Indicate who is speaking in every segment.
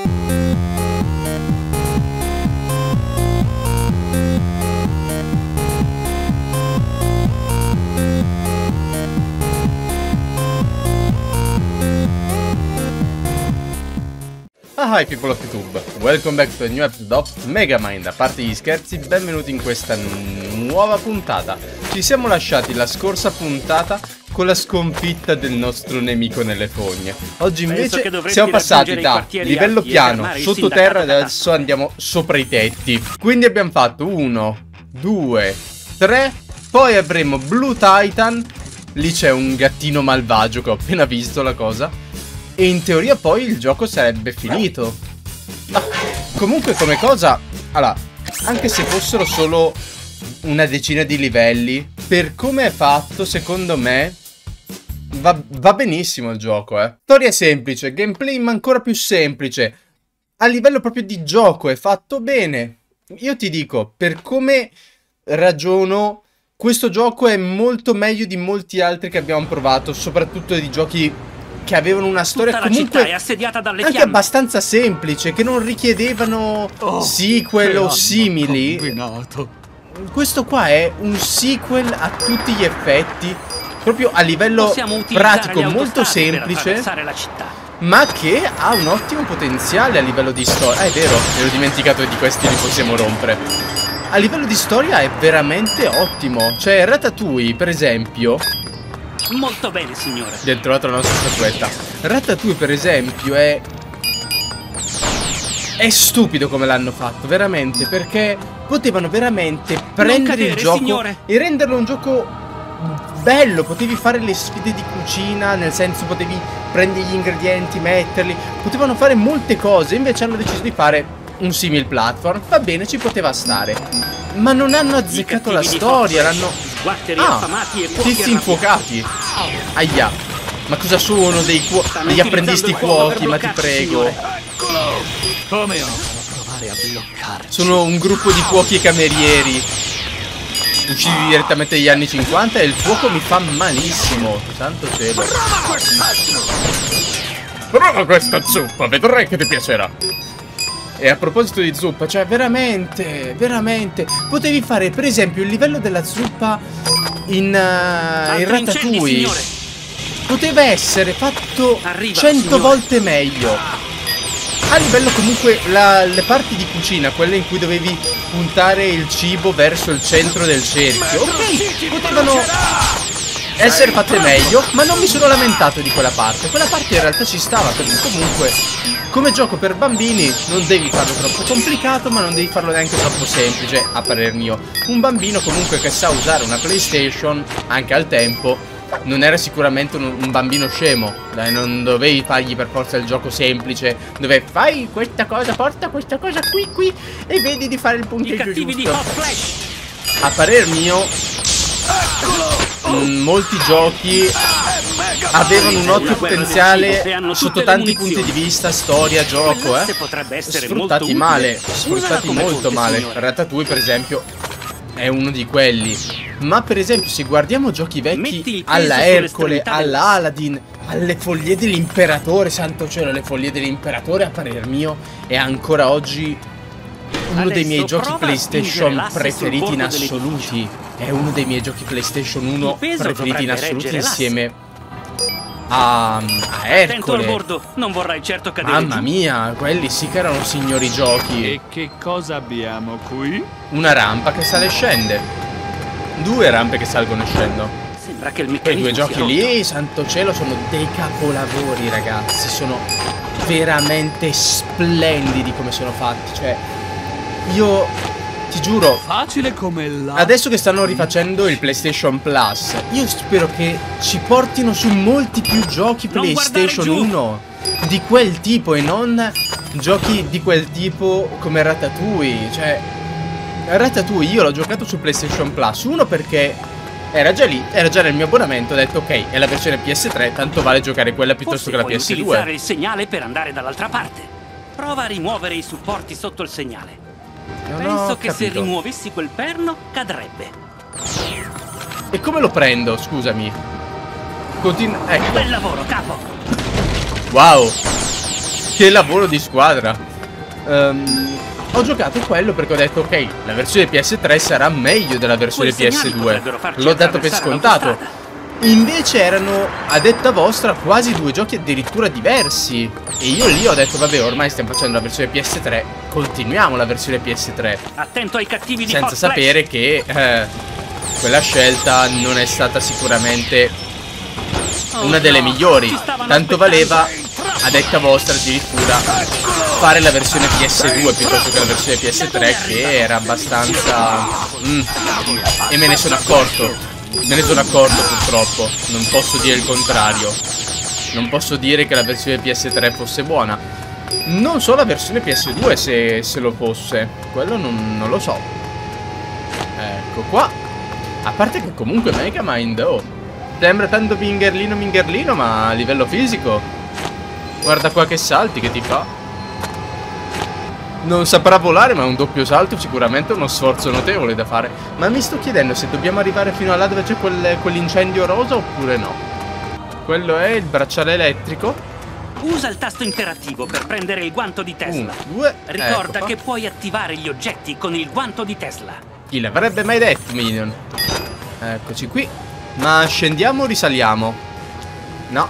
Speaker 1: Hi people of YouTube, welcome back to a new episode of Megamind. A parte gli scherzi, benvenuti in questa nuova puntata. Ci siamo lasciati la scorsa puntata con la sconfitta del nostro nemico nelle fogne. Oggi invece siamo passati da livello piano, sottoterra, e adesso andiamo sopra i tetti. Quindi abbiamo fatto 1, 2, 3, poi avremo Blue Titan. Lì c'è un gattino malvagio che ho appena visto la cosa. E in teoria poi il gioco sarebbe finito. Ma comunque come cosa, allora, anche se fossero solo una decina di livelli, per come è fatto, secondo me va benissimo il gioco, Storia semplice, gameplay ma ancora più semplice. A livello proprio di gioco è fatto bene. Io ti dico, per come ragiono, questo gioco è molto meglio di molti altri che abbiamo provato, soprattutto di giochi che avevano una storia comunque anche abbastanza semplice, che non richiedevano sequel o simili. Questo qua è un sequel a tutti gli effetti, proprio a livello pratico molto semplice, ma che ha un ottimo potenziale a livello di storia. È vero, mi ero dimenticato che di questi li possiamo rompere. A livello di storia è veramente ottimo. Cioè Ratatouille, per esempio.
Speaker 2: Molto bene, signore.
Speaker 1: Abbiamo trovato la nostra statuetta. Ratatouille, per esempio, è stupido come l'hanno fatto, veramente, perché potevano veramente prendere il gioco, signore, e renderlo un gioco bello. Potevi fare le sfide di cucina, nel senso potevi prendere gli ingredienti, metterli. Potevano fare molte cose, invece hanno deciso di fare un simil platform. Va bene, ci poteva stare, ma non hanno azzeccato la storia, l'hanno... tizi infuocati. Aia. Ma cosa sono degli apprendisti cuochi, ma ti prego.
Speaker 2: Come provare a bloccarci?
Speaker 1: Sono un gruppo di cuochi e camerieri usciti direttamente dagli anni 50 e il fuoco mi fa malissimo. Santo cielo. Prova questa zuppa, vedrai che ti piacerà. E a proposito di zuppa, cioè veramente potevi fare per esempio il livello della zuppa in Ratatouille. Poteva essere fatto 100 volte meglio. A livello comunque le parti di cucina, quelle in cui dovevi puntare il cibo verso il centro del cerchio, ok, potevano essere fatte meglio, ma non mi sono lamentato di quella parte. Quella parte in realtà ci stava, perché comunque come gioco per bambini non devi farlo troppo complicato, ma non devi farlo neanche troppo semplice, a parer mio. Un bambino comunque che sa usare una PlayStation, anche al tempo, non era sicuramente un bambino scemo. Dai, non dovevi fargli per forza il gioco semplice, dove fai questa cosa, porta questa cosa qui e vedi di fare il punteggio giusto. A parer mio molti giochi avevano un ottimo potenziale sotto tanti punti di vista, storia, gioco, sfruttati male, sfruttati molto male. Ratatouille per esempio è uno di quelli. Ma per esempio se guardiamo giochi vecchi, alla Ercole, alla Aladdin, alle Foglie dell'Imperatore, santo cielo, le Foglie dell'Imperatore a parer mio è ancora oggi uno dei miei giochi PlayStation preferiti in assoluti. È uno dei miei giochi PlayStation 1 preferiti in assoluti, insieme a Ercole.
Speaker 2: Non vorrai certo cadere.
Speaker 1: Mamma mia, quelli sì che erano signori giochi.
Speaker 3: E che cosa abbiamo qui?
Speaker 1: Una rampa che sale e scende. Due rampe che salgono e scendono.
Speaker 2: Sembra che il
Speaker 1: Quei
Speaker 2: meccanismo
Speaker 1: due giochi lì, santo cielo, sono dei capolavori, ragazzi. Sono veramente splendidi come sono fatti. Cioè, io ti giuro,
Speaker 3: facile come la...
Speaker 1: adesso che stanno rifacendo il PlayStation Plus, io spero che ci portino su molti più giochi PlayStation 1 di quel tipo, e non giochi di quel tipo come Ratatouille. Cioè, Ratatouille io l'ho giocato su PlayStation Plus, uno perché era già lì, era già nel mio abbonamento. Ho detto ok, è la versione PS3, tanto vale giocare quella piuttosto che la PS2.
Speaker 2: Utilizzare il segnale per andare dall'altra parte. Prova a rimuovere i supporti sotto il segnale. Penso che se rimuovissi quel perno cadrebbe.
Speaker 1: E come lo prendo, scusami? Ecco.
Speaker 2: Bel lavoro, capo.
Speaker 1: Wow. Che lavoro di squadra. Ho giocato quello perché ho detto ok, la versione PS3 sarà meglio della versione PS2. L'ho dato per scontato. Invece erano, a detta vostra, quasi due giochi addirittura diversi. E io lì ho detto vabbè, ormai stiamo facendo la versione PS3, continuiamo la versione PS3.
Speaker 2: Attento ai cattivi di
Speaker 1: senza
Speaker 2: Hot
Speaker 1: sapere che quella scelta non è stata sicuramente una delle migliori. Tanto valeva, a detta vostra, addirittura fare la versione PS2 piuttosto che la versione PS3, che era abbastanza e me ne sono accorto. Me ne sono accorto purtroppo. Non posso dire il contrario. Non posso dire che la versione PS3 fosse buona. Non so la versione PS2 se lo fosse. Quello non lo so. Ecco qua. A parte che comunque Megamind, oh, sembra tanto mingerlino, ma a livello fisico guarda qua che salti che ti fa. Non saprà volare, ma un doppio salto sicuramente è uno sforzo notevole da fare. Ma mi sto chiedendo se dobbiamo arrivare fino a là dove c'è quell'incendio rosa oppure no. Quello è il bracciale elettrico.
Speaker 2: Usa il tasto interattivo per prendere il guanto di Tesla.
Speaker 1: 1, 2,
Speaker 2: Ricorda
Speaker 1: ecco
Speaker 2: che puoi attivare gli oggetti con il guanto di Tesla.
Speaker 1: Chi l'avrebbe mai detto, Minion? Eccoci qui. Ma scendiamo o risaliamo? No.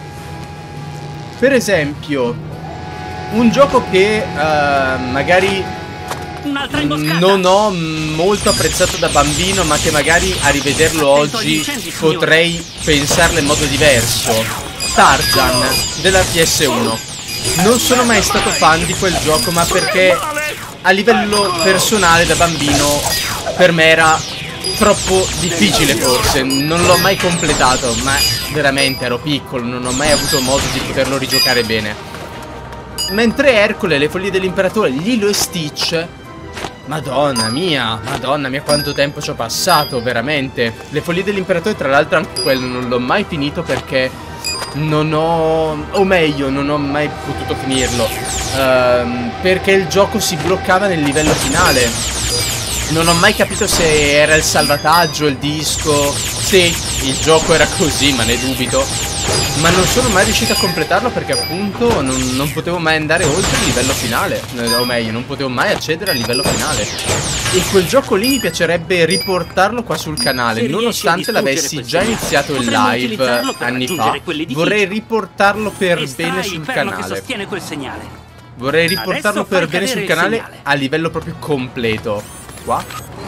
Speaker 1: Per esempio, un gioco che magari
Speaker 2: Un'altra imboscata.
Speaker 1: non ho molto apprezzato da bambino, ma che magari a rivederlo oggi potrei pensarlo in modo diverso. Tarzan della PS1. Non sono mai stato fan di quel gioco, ma perché a livello personale da bambino per me era troppo difficile forse. Non l'ho mai completato, ma veramente ero piccolo, non ho mai avuto modo di poterlo rigiocare bene. Mentre Ercole, le follie dell'imperatore, Lilo e Stitch, Madonna mia quanto tempo ci ho passato, veramente. Le follie dell'imperatore, tra l'altro anche quello non l'ho mai finito perché non ho, o meglio, non ho mai potuto finirlo, perché il gioco si bloccava nel livello finale. Non ho mai capito se era il salvataggio, il disco. Sì, il gioco era così, ma ne dubito. Ma non sono mai riuscito a completarlo perché appunto non potevo mai andare oltre il livello finale. O meglio, non potevo mai accedere al livello finale. E quel gioco lì mi piacerebbe riportarlo qua sul canale, nonostante l'avessi già iniziato il live anni fa. Vorrei riportarlo per bene sul canale. Vorrei riportarlo per bene sul canale a livello proprio completo. Qua.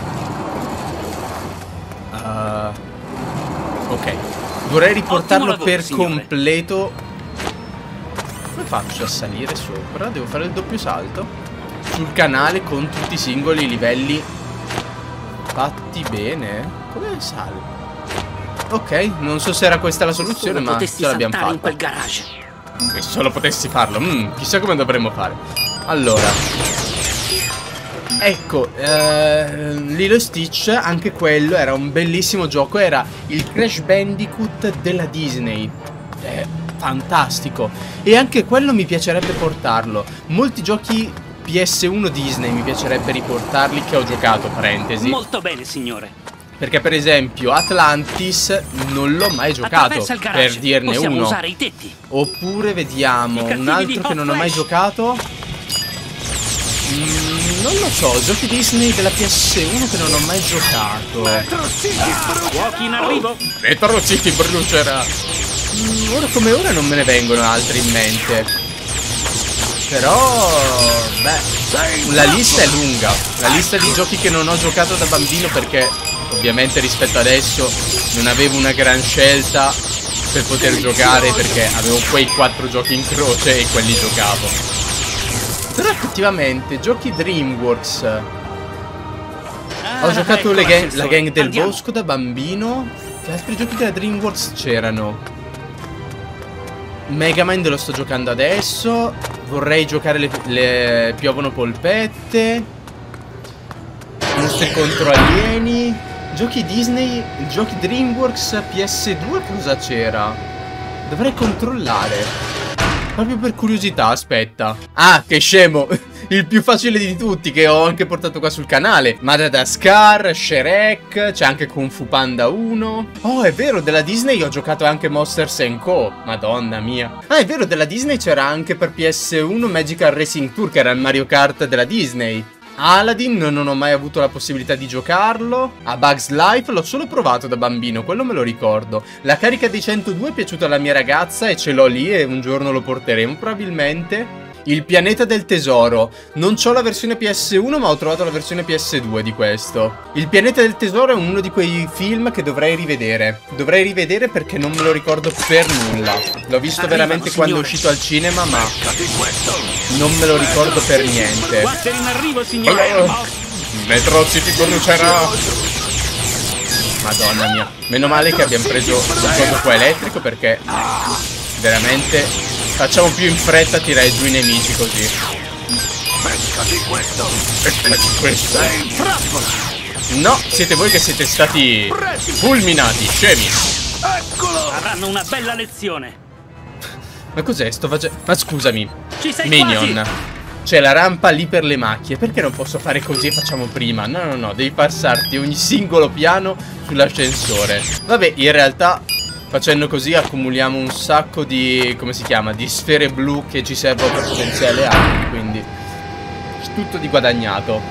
Speaker 1: Ok. Vorrei riportarlo per completo. Come faccio a salire sopra? Devo fare il doppio salto sul canale con tutti i singoli livelli fatti bene. Come salgo? Ok, non so se era questa la soluzione, ma ce l'abbiamo fatta.
Speaker 2: In quel garage.
Speaker 1: Se solo potessi farlo. Chissà come dovremmo fare. Allora, ecco, Lilo e Stitch, anche quello era un bellissimo gioco. Era il Crash Bandicoot della Disney. Fantastico. E anche quello mi piacerebbe portarlo. Molti giochi PS1 Disney mi piacerebbe riportarli, che ho giocato, parentesi.
Speaker 2: Molto bene, signore.
Speaker 1: Perché per esempio Atlantis non l'ho mai giocato, per dirne uno.
Speaker 2: Usare i tetti.
Speaker 1: Oppure vediamo un altro che non ho mai giocato. Non lo so, giochi Disney della PS1 che non ho mai giocato.
Speaker 2: Fuochi in arrivo.
Speaker 1: Metro City brucerà. Ora come ora non me ne vengono altri in mente. Però, beh, la lista è lunga. La lista di giochi che non ho giocato da bambino, perché ovviamente rispetto adesso non avevo una gran scelta per poter giocare, perché avevo quei 4 giochi in croce e quelli giocavo. Però effettivamente, giochi DreamWorks. Ho giocato la Gang del Bosco da bambino. Che altri giochi della DreamWorks c'erano? Megamind lo sto giocando adesso. Vorrei giocare le Piovono polpette. Mostri contro alieni. Giochi Disney, giochi DreamWorks PS2 cosa c'era? Dovrei controllare. Proprio per curiosità, aspetta. Ah, che scemo. Il più facile di tutti, che ho anche portato qua sul canale. Madagascar, Shrek, c'è anche Kung Fu Panda 1. Oh, è vero, della Disney ho giocato anche Monsters & Co. Madonna mia. Ah, è vero, della Disney c'era anche per PS1 Magical Racing Tour, che era il Mario Kart della Disney. Aladdin non ho mai avuto la possibilità di giocarlo. A Bugs Life l'ho solo provato da bambino, quello me lo ricordo. La carica dei 102 è piaciuta alla mia ragazza e ce l'ho lì e un giorno lo porteremo probabilmente. Il pianeta del tesoro. Non c'ho la versione PS1 ma ho trovato la versione PS2 di questo. Il pianeta del tesoro è uno di quei film che dovrei rivedere. Dovrei rivedere perché non me lo ricordo per nulla. L'ho visto veramente quando è uscito al cinema, ma non me lo ricordo per niente.
Speaker 2: In arrivo, signore.
Speaker 1: Metro City conducerà. Madonna mia. Meno male che abbiamo preso il coso qua elettrico, perché veramente facciamo più in fretta a tirare giù i nemici così.
Speaker 4: Beccati questo.
Speaker 1: Questo. No, siete voi che siete stati fulminati, scemi.
Speaker 4: Eccolo.
Speaker 2: Avranno una bella lezione.
Speaker 1: Ma cos'è? Sto facendo... Ma scusami,
Speaker 2: Ci sei
Speaker 1: Minion,
Speaker 2: quasi.
Speaker 1: c'è la rampa lì per le macchie. Perché non posso fare così e facciamo prima? No, no, no, devi passarti ogni singolo piano sull'ascensore. Vabbè, in realtà facendo così accumuliamo un sacco di... come si chiama? Di sfere blu che ci servono per potenziare le armi. Quindi tutto di guadagnato.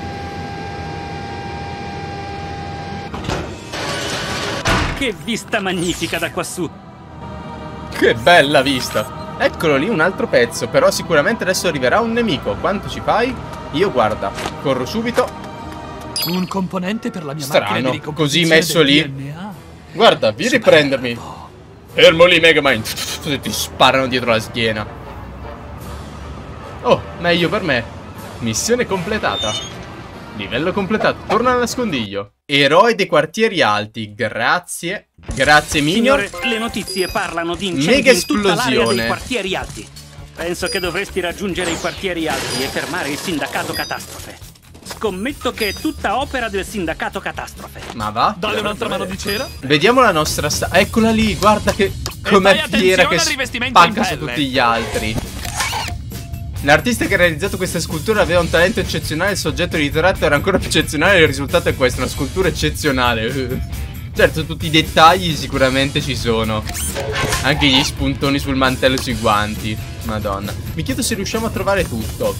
Speaker 2: Che vista magnifica da quassù.
Speaker 1: Che bella vista. Eccolo lì, un altro pezzo. Però sicuramente adesso arriverà un nemico. Quanto ci fai? Io, guarda, corro subito.
Speaker 3: Un componente per la mia macchina di
Speaker 1: Strano,
Speaker 3: ricomposizione
Speaker 1: così messo
Speaker 3: del
Speaker 1: lì.
Speaker 3: DNA.
Speaker 1: Guarda, vieni a prendermi. Fermo lì, Megamind. Ti sparano dietro la schiena. Oh, meglio per me. Missione completata. Livello completato. Torna al nascondiglio. Eroe dei quartieri alti. Grazie. Grazie, Minion.
Speaker 2: Signore, le notizie parlano di
Speaker 1: Mega
Speaker 2: incendi in tutta l'area
Speaker 1: esplosione.
Speaker 2: dei quartieri alti. Penso che dovresti raggiungere i quartieri alti e fermare il sindacato catastrofe. Scommetto che è tutta opera del sindacato catastrofe.
Speaker 1: Ma va?
Speaker 3: Dalle un'altra mano di cera.
Speaker 1: Vediamo la nostra eccola lì, guarda che com'è
Speaker 3: fai
Speaker 1: fiera,
Speaker 3: attenzione
Speaker 1: che
Speaker 3: al rivestimento
Speaker 1: spacca
Speaker 3: in
Speaker 1: su
Speaker 3: pelle.
Speaker 1: tutti gli altri. L'artista che ha realizzato questa scultura aveva un talento eccezionale. Il soggetto di ritratto era ancora più eccezionale. Il risultato è questo, una scultura eccezionale. Certo, tutti i dettagli sicuramente ci sono. Anche gli spuntoni sul mantello e sui guanti. Madonna. Mi chiedo se riusciamo a trovare tutto.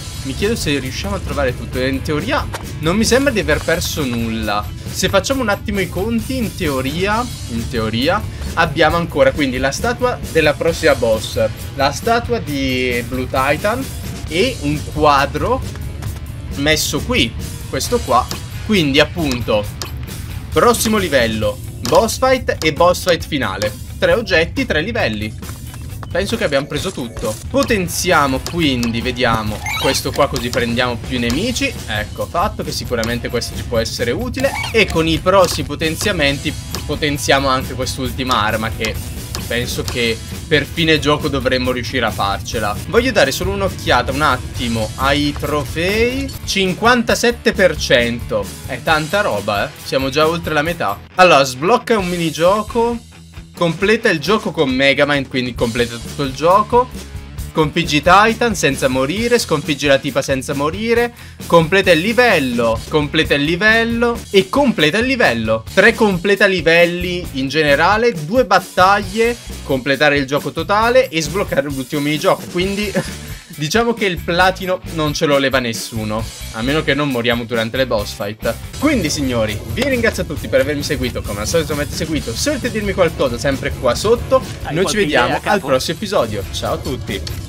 Speaker 1: In teoria non mi sembra di aver perso nulla. Se facciamo un attimo i conti, in teoria abbiamo ancora quindi la statua della prossima boss, la statua di Blue Titan e un quadro messo qui, questo qua. Quindi appunto prossimo livello, boss fight e boss fight finale. 3 oggetti, 3 livelli. Penso che abbiamo preso tutto. Potenziamo quindi, vediamo questo qua, così prendiamo più nemici. Ecco, fatto, che sicuramente questo ci può essere utile. E con i prossimi potenziamenti potenziamo anche quest'ultima arma, che penso che per fine gioco dovremmo riuscire a farcela. Voglio dare solo un'occhiata un attimo ai trofei. 57%. È tanta roba, siamo già oltre la metà. Allora, sblocca un minigioco. Completa il gioco con Megamind, quindi completa tutto il gioco. Sconfiggi Titan senza morire. Sconfiggi la tipa senza morire. Completa il livello. Completa il livello. E completa il livello. 3 completa livelli in generale. 2 battaglie. Completare il gioco totale. E sbloccare l'ultimo minigioco. Quindi diciamo che il platino non ce lo leva nessuno, a meno che non moriamo durante le boss fight. Quindi signori, vi ringrazio a tutti per avermi seguito. Come al solito mi avete seguito. Se volete dirmi qualcosa sempre qua sotto. Noi ci vediamo al prossimo episodio. Ciao a tutti.